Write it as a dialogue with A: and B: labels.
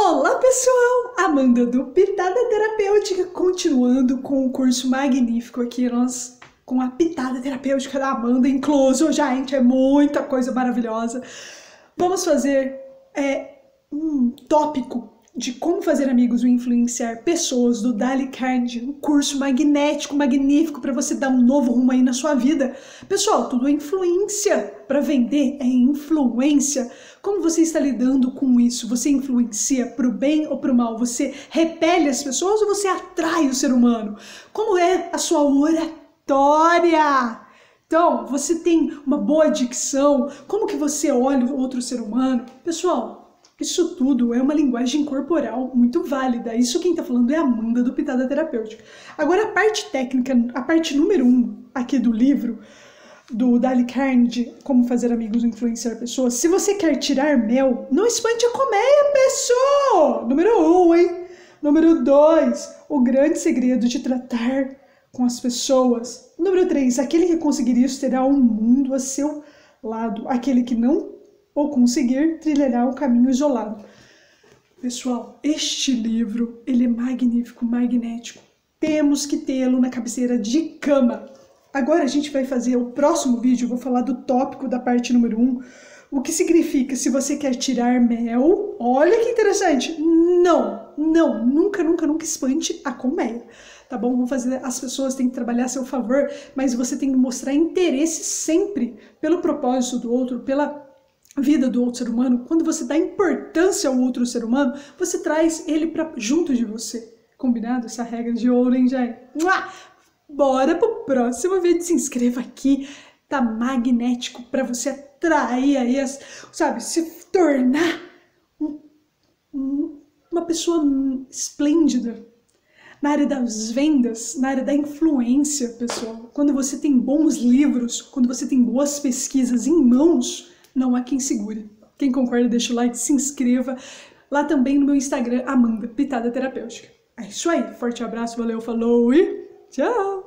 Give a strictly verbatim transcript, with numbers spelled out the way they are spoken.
A: Olá pessoal, Amanda do Pitada Terapêutica, continuando com o curso magnífico aqui, nós com a Pitada Terapêutica da Amanda incluso, gente, é muita coisa maravilhosa. Vamos fazer é, um tópico de como fazer amigos ou influenciar pessoas do Dale Carnegie, um curso magnético, magnífico para você dar um novo rumo aí na sua vida. Pessoal, tudo é influência, para vender é influência. Como você está lidando com isso? Você influencia para o bem ou para o mal? Você repele as pessoas ou você atrai o ser humano? Como é a sua oratória? Então, você tem uma boa dicção? Como que você olha o outro ser humano? Pessoal, isso tudo é uma linguagem corporal muito válida. Isso quem tá falando é a Amanda do Pitada Terapêutica. Agora a parte técnica, a parte número um aqui do livro, do Dale Carnegie, Como Fazer Amigos e Influenciar Pessoas. Se você quer tirar mel, não espante a colmeia, pessoa! Número um, hein? Número dois, o grande segredo de tratar com as pessoas. Número três, aquele que conseguir isso terá um mundo a seu lado. Aquele que não ou conseguir, trilhará o caminho isolado. Pessoal, este livro, ele é magnífico, magnético. Temos que tê-lo na cabeceira de cama. Agora a gente vai fazer o próximo vídeo, eu vou falar do tópico da parte número um, o que significa se você quer tirar mel, olha que interessante, não, não, nunca, nunca, nunca espante a colmeia. Tá bom? Vamos fazer, as pessoas têm que trabalhar a seu favor, mas você tem que mostrar interesse sempre pelo propósito do outro, pela vida do outro ser humano. Quando você dá importância ao outro ser humano, você traz ele para junto de você. Combinado? Essa regra de ouro, hein, gente? Bora pro próximo vídeo. Se inscreva aqui. Tá magnético para você atrair aí, as, sabe, se tornar um, um, uma pessoa esplêndida na área das vendas, na área da influência, pessoal. Quando você tem bons livros, quando você tem boas pesquisas em mãos, não há quem segure. Quem concorda, deixa o like, se inscreva. Lá também no meu Instagram, Amanda Pitada Terapêutica. É isso aí. Forte abraço, valeu, falou e tchau!